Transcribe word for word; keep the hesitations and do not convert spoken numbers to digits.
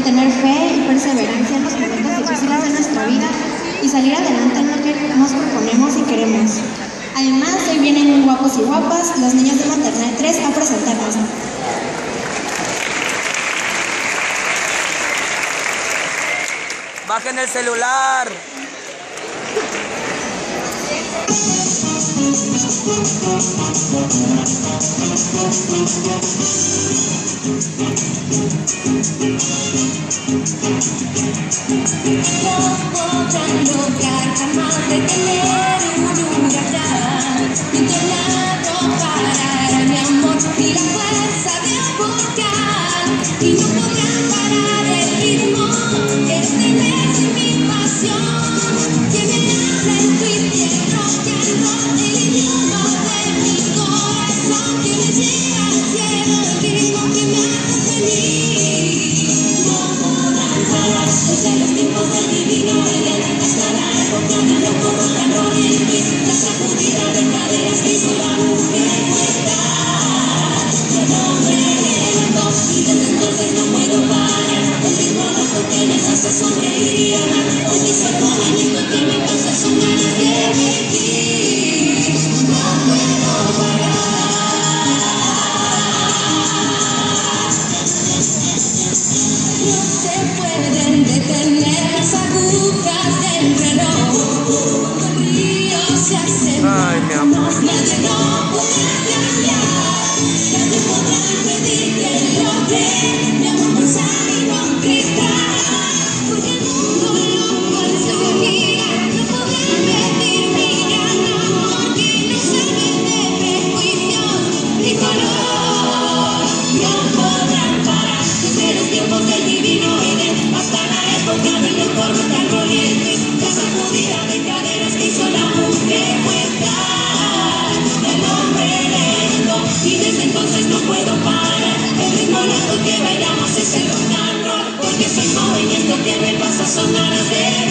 tener fe y perseverancia en los momentos difíciles de nuestra vida y salir adelante en lo que nos proponemos y queremos. Además, hoy vienen guapos y guapas los niños de Maternal tres a presentarnos. ¡Bajen el celular! No podrán lograr jamás detener un huracán, ni un tornado parará mi amor, ni la fuerza de un volcán, y no podrán parar el ritmo que estremece mi pasión, que me habla en tu infierno, que rock el idioma de mi corazón, que me lleva al cielo, el ritmo que me hace feliz. No podrán parar desde los tiempos del divino Edén hasta la época del loco rock and roll y el twist, la sacudida de caderas que hizo la mujer puesta del hombre lento, y desde entonces no puedo parar el ritmo loco que me hace sonreír y amar, es mi ser movimiento que me causa son ganas de vivir. No puedo parar. No se pueden detener las agujas del reloj. El río se hace Ay, mi amor. nadie no podrá cambiar. Nadie podrá impedir que logre mi amor pulsar y conquistar. Porque el mundo loco en su gira no podrá medir mi gran amor que no sabe de prejuicios ni color. No podrán parar desde los tiempos del divino Edén hasta la época del loco rock and roll y el twist, la sacudida de caderas que hizo la mujer puesta del hombre lento, y desde entonces no puedo parar el ritmo loco que bailamos es el rock and roll, porque soy movimiento que me pasa son ganas de